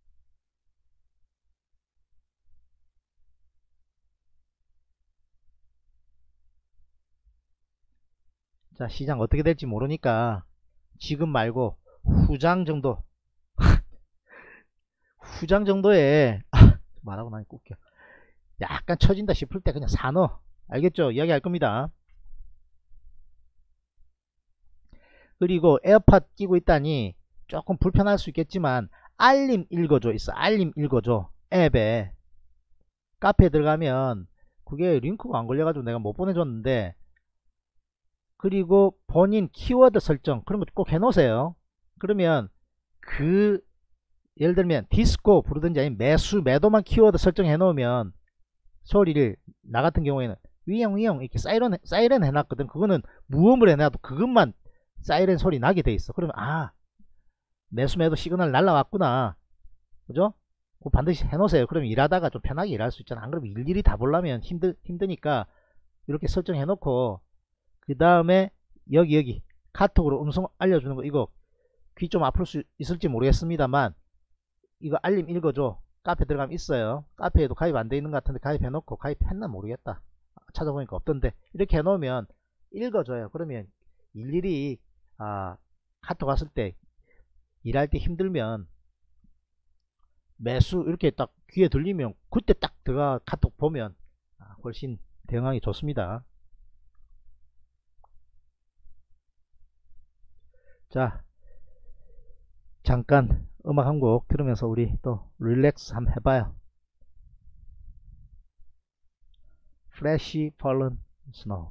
자, 시장 어떻게 될지 모르니까 지금 말고 후장 정도 후장 정도에 아, 말하고 나니 웃겨. 약간 처진다 싶을 때 그냥 사넣어. 알겠죠? 이야기 할 겁니다. 그리고 에어팟 끼고 있다니 조금 불편할 수 있겠지만 알림 읽어줘 있어. 알림 읽어줘. 앱에 카페에 들어가면 그게 링크가 안 걸려가지고 내가 못 보내줬는데, 그리고 본인 키워드 설정 그런 거 꼭 해놓으세요. 그러면 그 예를 들면 디스코 부르든지 아니면 매수 매도만 키워드 설정해 놓으면 소리를, 나 같은 경우에는 위영위영 이렇게 사이렌 사이렌 해놨거든. 그거는 무음을 해놔도 그것만 사이렌 소리 나게 돼 있어. 그러면 아, 매수 매도 시그널 날라왔구나, 그죠? 그거 반드시 해놓으세요. 그러면 일하다가 좀 편하게 일할 수 있잖아. 안 그러면 일일이 다 보려면 힘들, 힘드니까 이렇게 설정해 놓고, 그 다음에 여기 여기 카톡으로 음성 알려주는 거, 이거 귀 좀 아플 수 있을지 모르겠습니다만 이거 알림 읽어줘. 카페 들어가면 있어요. 카페에도 가입 안 돼 있는 것 같은데 가입해놓고, 가입했나 모르겠다, 찾아보니까 없던데, 이렇게 해놓으면 읽어줘요. 그러면 일일이 아, 카톡 왔을 때 일할 때 힘들면 매수 이렇게 딱 귀에 들리면 그때 딱 들어가 카톡 보면 훨씬 대응하기 좋습니다. 자, 잠깐 음악 한 곡 들으면서 우리 또 릴렉스 한번 해봐요. Flashy Fallen Snow.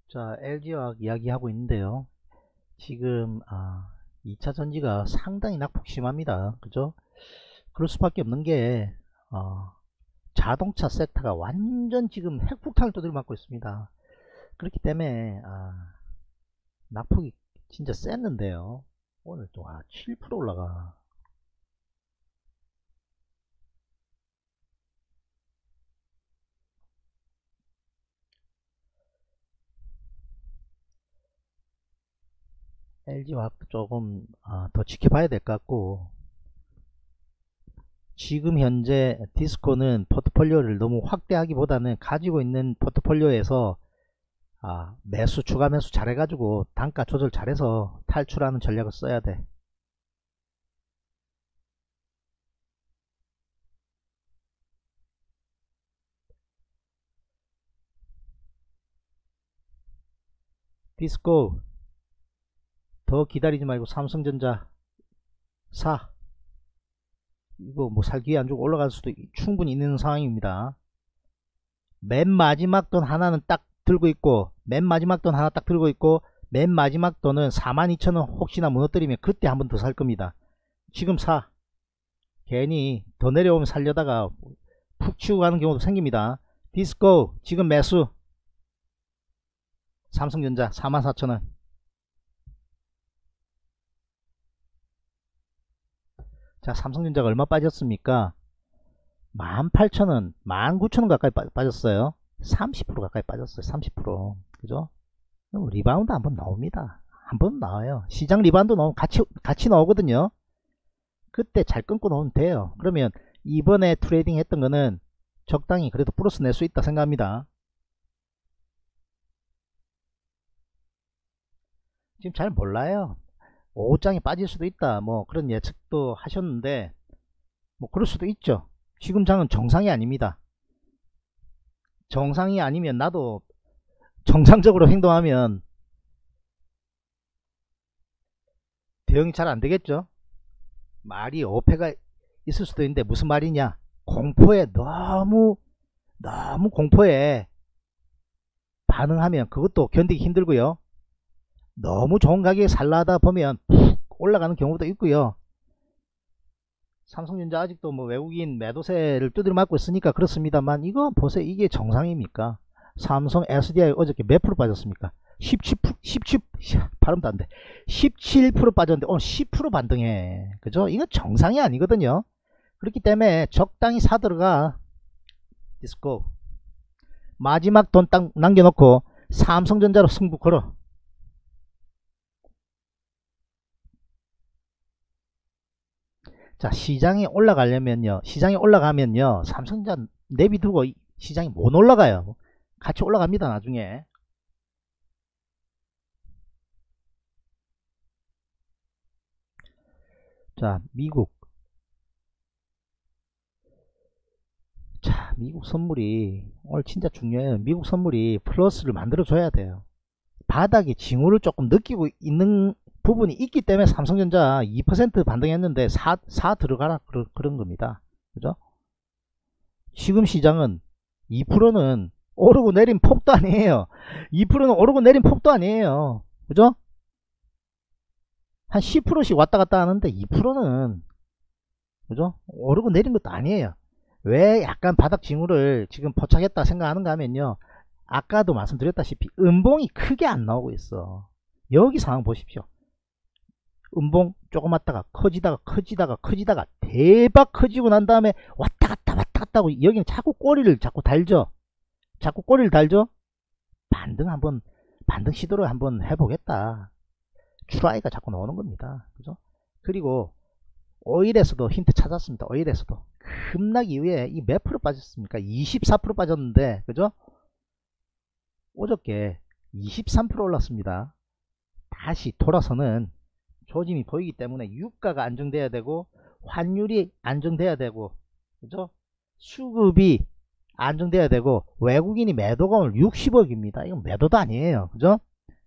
자, 엘지화학 이야기하고 있는데요. 지금 아, 이차 전지가 상당히 낙폭 심합니다. 그죠? 그럴 수밖에 없는 게 어, 자동차 섹터가 완전 지금 핵폭탄을 두드려 맞고 있습니다. 그렇기 때문에 아, 낙폭이 진짜 셌는데요. 오늘 또 아, 칠 퍼센트 올라가. 엘지화학도 조금 아, 더 지켜봐야 될 것 같고, 지금 현재 디스코는 포트폴리오를 너무 확대하기보다는 가지고 있는 포트폴리오에서 아, 매수 추가 매수 잘해가지고 단가 조절 잘해서 탈출하는 전략을 써야 돼. 디스코 더 기다리지 말고 삼성전자 사. 이거 뭐 살 기회 안 주고 올라갈 수도 충분히 있는 상황입니다. 맨 마지막 돈 하나는 딱 들고 있고, 맨 마지막 돈 하나 딱 들고 있고, 맨 마지막 돈은 사만 이천 원 혹시나 무너뜨리면 그때 한 번 더 살 겁니다. 지금 사. 괜히 더 내려오면 살려다가 푹 치고 가는 경우도 생깁니다. 디스코 지금 매수. 삼성전자 사만 사천 원. 자, 삼성전자가 얼마 빠졌습니까? 만 팔천 원, 만 구천 원 가까이 빠졌어요. 삼십 퍼센트 가까이 빠졌어요. 삼십 퍼센트. 그죠? 리바운드 한번 나옵니다. 한번 나와요. 시장 리바운드 나오면 같이, 같이 나오거든요. 그때 잘 끊고 나오면 돼요. 그러면 이번에 트레이딩 했던 거는 적당히 그래도 플러스 낼 수 있다 생각합니다. 지금 잘 몰라요. 오 장이 빠질 수도 있다, 뭐 그런 예측도 하셨는데, 뭐 그럴 수도 있죠. 지금 장은 정상이 아닙니다. 정상이 아니면 나도 정상적으로 행동하면 대응이 잘 안되겠죠. 말이 어폐가 있을 수도 있는데 무슨 말이냐, 공포에 너무 너무 공포에 반응하면 그것도 견디기 힘들고요. 너무 좋은 가격에 살라다 보면 푹 올라가는 경우도 있고요. 삼성전자 아직도 뭐 외국인 매도세를 두드려 맞고 있으니까 그렇습니다만, 이거 보세요. 이게 정상입니까? 삼성 에스디아이 어저께 몇 프로 빠졌습니까? 십칠 퍼센트, 십칠, 발음도 안 돼. 십칠 퍼센트 빠졌는데 오늘 십 퍼센트 반등해. 그죠? 이건 정상이 아니거든요. 그렇기 때문에 적당히 사들어가. 디스코 마지막 돈 딱 남겨놓고 삼성전자로 승부 걸어. 자, 시장이 올라가려면요, 시장이 올라가면요, 삼성전자 내비두고 시장이 못 올라가요. 같이 올라갑니다, 나중에. 자, 미국. 자, 미국 선물이 오늘 진짜 중요해요. 미국 선물이 플러스를 만들어 줘야 돼요. 바닥에 징후를 조금 느끼고 있는 부분이 있기 때문에 삼성전자 이 퍼센트 반등했는데 사, 사 들어가라 그런, 그런 겁니다. 그죠? 지금 시장은 이 퍼센트는 오르고 내린 폭도 아니에요. 이 퍼센트는 오르고 내린 폭도 아니에요. 그죠? 한 십 퍼센트씩 왔다 갔다 하는데 이 퍼센트는 그죠? 오르고 내린 것도 아니에요. 왜 약간 바닥 징후를 지금 포착했다 생각하는가 하면요, 아까도 말씀드렸다시피 음봉이 크게 안 나오고 있어. 여기 상황 보십시오. 음봉 조금 왔다가 커지다가 커지다가 커지다가 대박 커지고 난 다음에 왔다 갔다 왔다 갔다 하고, 여기는 자꾸 꼬리를 자꾸 달죠. 자꾸 꼬리를 달죠. 반등 한번, 반등 시도를 한번 해보겠다, 트라이가 자꾸 나오는 겁니다. 그죠? 그리고 오일에서도 힌트 찾았습니다. 오일에서도 급락 이후에 이 몇 프로 빠졌습니까? 이십사 퍼센트 빠졌는데, 그죠? 어저께 이십삼 퍼센트 올랐습니다. 다시 돌아서는 조짐이 보이기 때문에 유가가 안정돼야 되고, 환율이 안정돼야 되고, 그죠? 수급이 안정돼야 되고, 외국인이 매도가 오늘 육십억입니다. 이건 매도도 아니에요. 그죠?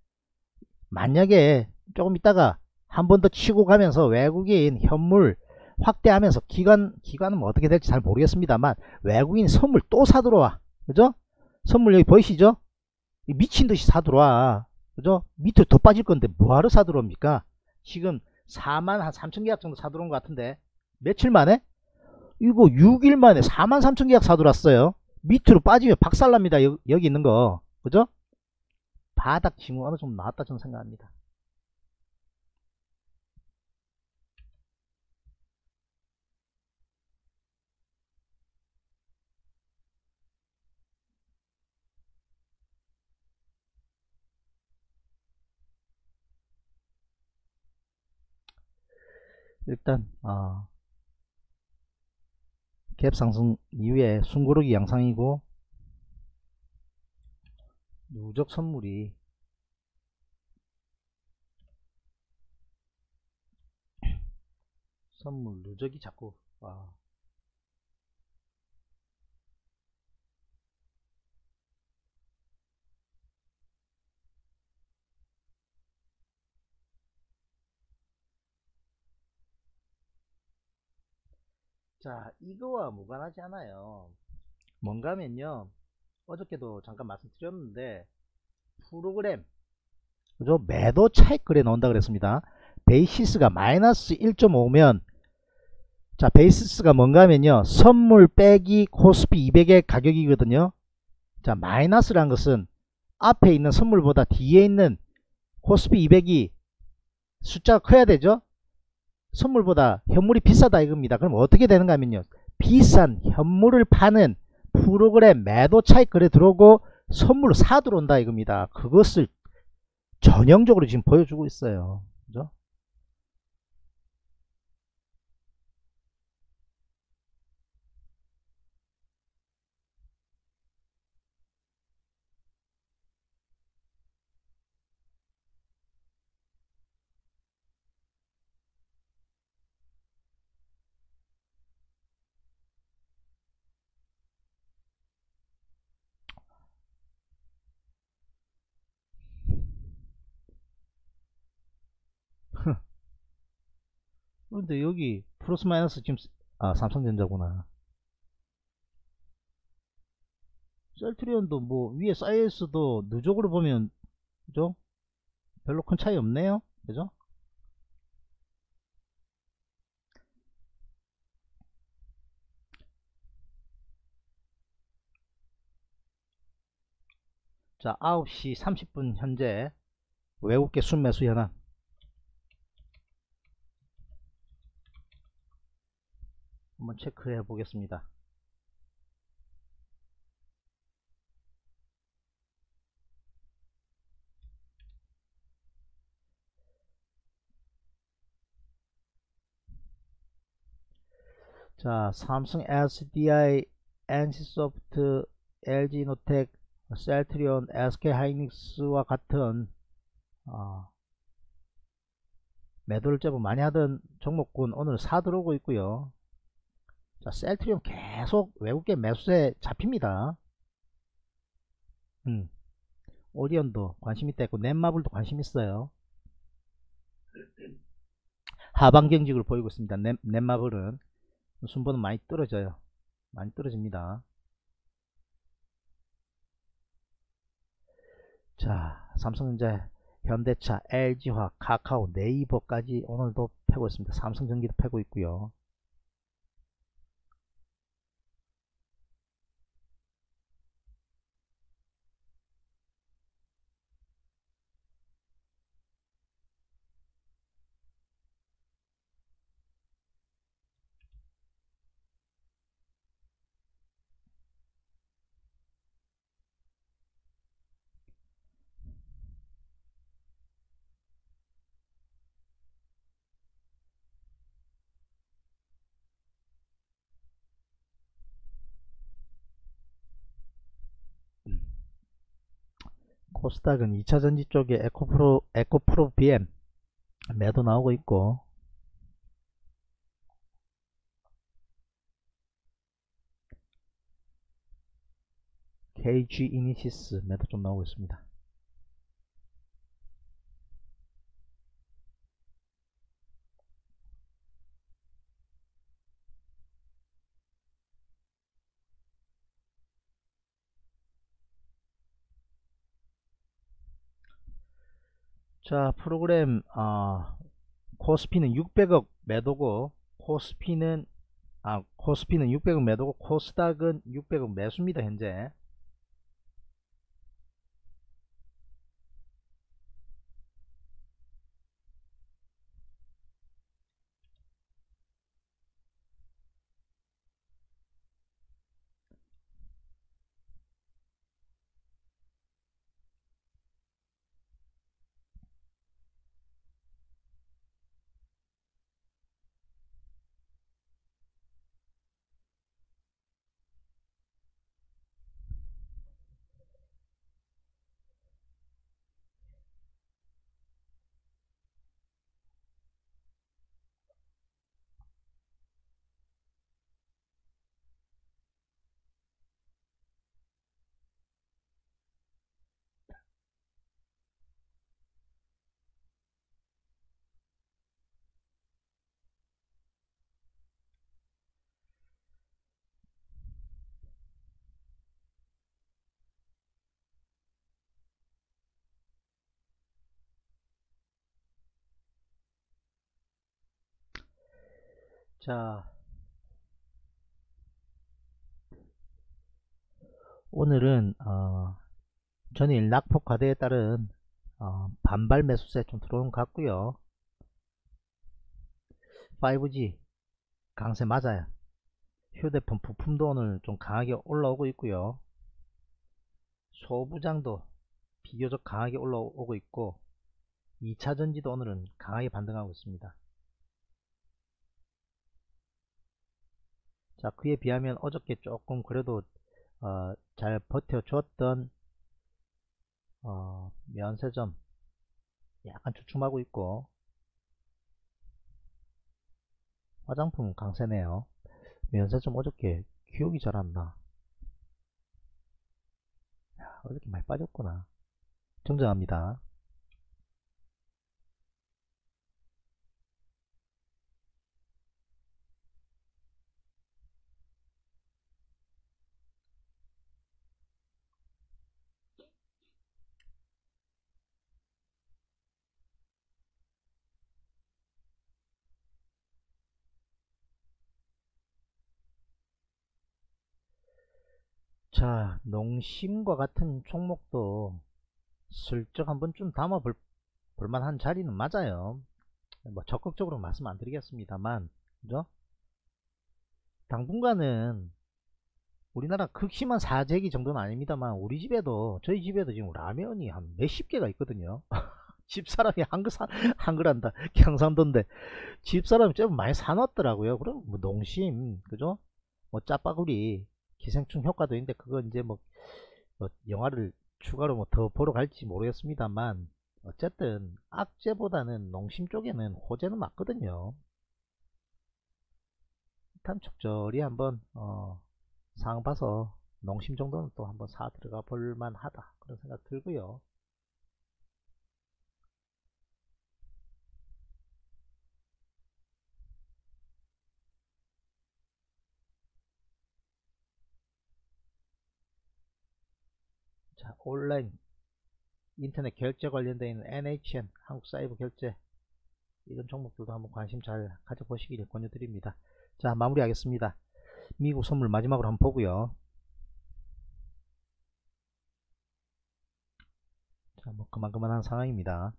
만약에 조금 있다가 한 번 더 치고 가면서 외국인 현물 확대하면서, 기관, 기관은 뭐 어떻게 될지 잘 모르겠습니다만, 외국인 선물 또 사들어와. 그죠? 선물 여기 보이시죠? 미친듯이 사들어와. 그죠? 밑으로 더 빠질 건데 뭐하러 사들어옵니까? 지금 사만 한 삼천 계약 정도 사들어온 것 같은데 며칠 만에? 이거 육 일 만에 사만 삼천 계약 사들어왔어요. 밑으로 빠지면 박살납니다. 여, 여기 있는 거. 그죠? 바닥 징후 어느 정도 나왔다 저는 생각합니다. 일단 어, 갭 상승 이후에 숨고르기 양상이고 누적 선물이 선물 누적이 자꾸 아, 자 이거와 무관하지 않아요. 뭔가 하면요 어저께도 잠깐 말씀드렸는데 프로그램 그죠? 매도 차익 거래 나온다 그랬습니다. 베이시스가 마이너스 일 점 오면 자 베이시스가 뭔가 하면요 선물 빼기 코스피 이백의 가격이거든요. 자 마이너스란 것은 앞에 있는 선물보다 뒤에 있는 코스피 이백이 숫자가 커야 되죠. 선물보다 현물이 비싸다 이겁니다. 그럼 어떻게 되는가 하면요 비싼 현물을 파는 프로그램 매도 차익 거래 들어오고 선물을 사 들어온다 이겁니다. 그것을 전형적으로 지금 보여주고 있어요. 그죠? 그런데 여기 플러스 마이너스 지금 아 삼성전자구나. 셀트리온도 뭐 위에 쌓여있어도 누적으로 보면 그죠? 별로 큰 차이 없네요. 그죠? 자 아홉 시 삼십 분 현재 외국계 순매수 현황 한번 체크해 보겠습니다. 자 삼성 에스디아이, 엔씨소프트, 엘지노텍, 셀트리온, 에스케이하이닉스와 같은 어, 매도를 제법 많이 하던 종목군 오늘 사 들어오고 있고요. 자 셀트리온 계속 외국계 매수세 잡힙니다. 음, 오리온도 관심 있다 했고 넷마블도 관심 있어요. 하방 경직을 보이고 있습니다. 넷, 넷마블은 순보는 많이 떨어져요. 많이 떨어집니다. 자 삼성전자, 현대차, 엘지화학, 카카오, 네이버까지 오늘도 패고 있습니다. 삼성전기도 패고 있고요. 코스닥은 이차전지 쪽에 에코프로, 에코프로 비엠 매도 나오고 있고 케이지 이니시스 매도 좀 나오고 있습니다. 자, 프로그램 어, 코스피는 육백억 매도고 코스피는 아 코스피는 육백억 매도고 코스닥은 육백억 매수입니다. 현재. 자, 오늘은 어, 전일 낙폭 과대에 따른 어, 반발 매수세 좀 들어온 것 같고요. 파이브지 강세 맞아요. 휴대폰 부품도 오늘 좀 강하게 올라오고 있고요. 소부장도 비교적 강하게 올라오고 있고 이차전지도 오늘은 강하게 반등하고 있습니다. 자, 그에 비하면 어저께 조금 그래도 어, 잘 버텨줬던 어, 면세점 약간 주춤하고 있고 화장품은 강세네요. 면세점 어저께 기억이 잘 안 나. 야, 어저께 많이 빠졌구나. 정정합니다. 자, 농심과 같은 종목도 슬쩍 한번 좀 담아 볼, 볼만한 자리는 맞아요. 뭐 적극적으로 말씀 안 드리겠습니다만, 그죠? 당분간은 우리나라 극심한 사재기 정도는 아닙니다만, 우리 집에도, 저희 집에도 지금 라면이 한 몇십 개가 있거든요. 집사람이 한글 사, 한글 한다. 경상도인데, 집사람이 좀 많이 사놨더라고요. 그럼 뭐 농심, 그죠? 뭐 짜파구리, 기생충 효과도 있는데, 그거 이제 뭐, 뭐 영화를 추가로 뭐 더 보러 갈지 모르겠습니다만, 어쨌든 악재보다는 농심 쪽에는 호재는 맞거든요. 일단 적절히 한번 어, 상황 봐서 농심 정도는 또 한번 사 들어가 볼만 하다 그런 생각 들고요. 자, 온라인 인터넷 결제 관련되어 있는 엔에이치엔 한국사이버결제 이런 종목들도 한번 관심 잘 가져보시기를 권유드립니다. 자, 마무리하겠습니다. 미국 선물 마지막으로 한번 보고요. 자, 뭐 그만그만한 상황입니다.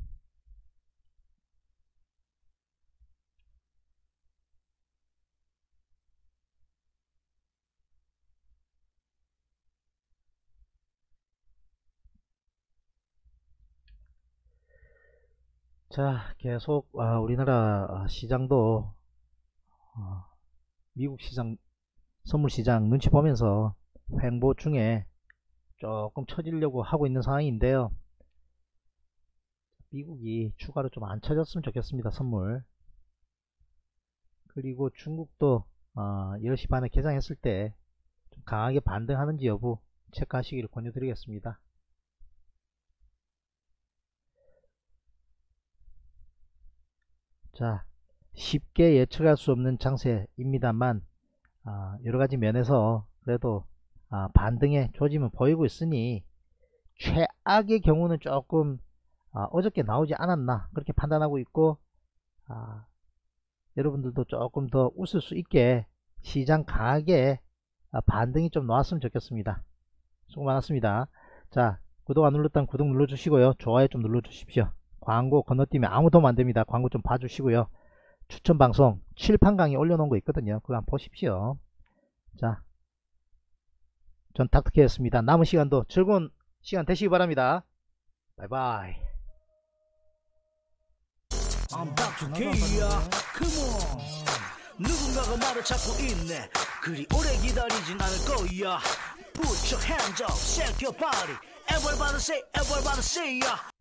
자, 계속 아, 우리나라 시장도 어, 미국 시장 선물 시장 눈치 보면서 횡보 중에 조금 처지려고 하고 있는 상황인데요. 미국이 추가로 좀 안 쳐졌으면 좋겠습니다. 선물. 그리고 중국도 어, 열 시 반에 개장했을 때 좀 강하게 반등하는지 여부 체크하시기를 권유드리겠습니다. 자, 쉽게 예측할 수 없는 장세입니다만 아, 여러가지 면에서 그래도 아, 반등의 조짐은 보이고 있으니 최악의 경우는 조금 아, 어저께 나오지 않았나 그렇게 판단하고 있고, 아, 여러분들도 조금 더 웃을 수 있게 시장 강하게 아, 반등이 좀 나왔으면 좋겠습니다. 수고 많았습니다. 자, 구독 안 눌렀다면 구독 눌러주시고요. 좋아요 좀 눌러주십시오. 광고 건너뛰면 아무 도움 안됩니다. 광고 좀 봐주시고요. 추천방송 칠판 강의 올려놓은 거 있거든요. 그거 한번 보십시오. 자, 전 닥터케였습니다. 남은 시간도 즐거운 시간 되시기 바랍니다. 바이바이. I'm 닥터 K야. Come on. 누군가가 나를 찾고 있네. 그리 오래 기다리진 않을 거야. Put your hands up, shake your body. Everybody say, everybody say, yeah.